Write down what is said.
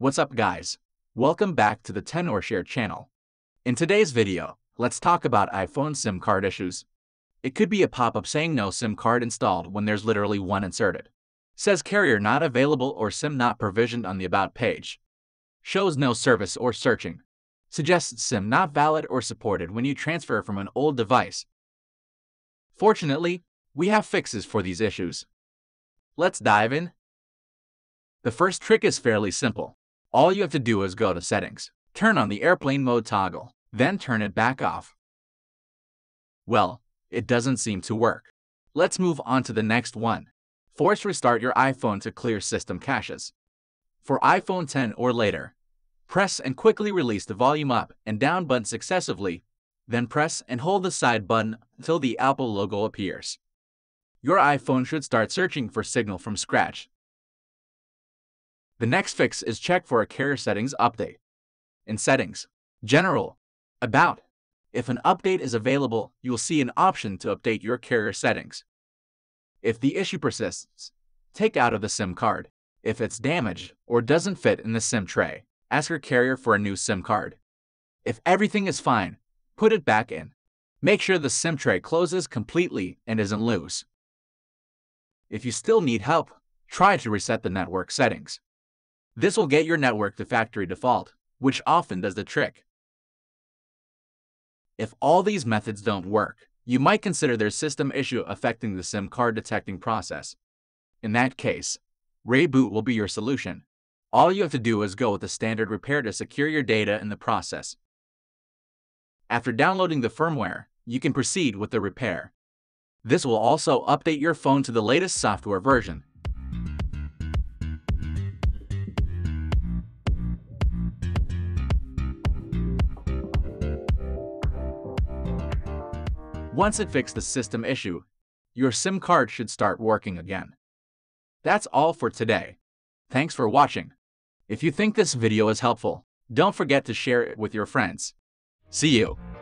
What's up guys? Welcome back to the 10 or Share channel. In today's video, let's talk about iPhone SIM card issues. It could be a pop-up saying no SIM card installed when there's literally one inserted. Says carrier not available or SIM not provisioned on the About page. Shows no service or searching. Suggests SIM not valid or supported when you transfer from an old device. Fortunately, we have fixes for these issues. Let's dive in. The first trick is fairly simple. All you have to do is go to Settings, turn on the airplane mode toggle, then turn it back off. Well, it doesn't seem to work. Let's move on to the next one. Force restart your iPhone to clear system caches. For iPhone 10 or later, press and quickly release the volume up and down button successively, then press and hold the side button until the Apple logo appears. Your iPhone should start searching for signal from scratch. The next fix is check for a carrier settings update. In Settings, General, About, if an update is available, you'll see an option to update your carrier settings. If the issue persists, take out of the SIM card. If it's damaged or doesn't fit in the SIM tray, ask your carrier for a new SIM card. If everything is fine, put it back in. Make sure the SIM tray closes completely and isn't loose. If you still need help, try to reset the network settings. This will get your network to factory default, which often does the trick. If all these methods don't work, you might consider there's system issue affecting the SIM card detecting process. In that case, ReiBoot will be your solution. All you have to do is go with the standard repair to secure your data in the process. After downloading the firmware, you can proceed with the repair. This will also update your phone to the latest software version. Once it fixed the system issue, your SIM card should start working again. That's all for today. Thanks for watching. If you think this video is helpful, don't forget to share it with your friends. See you.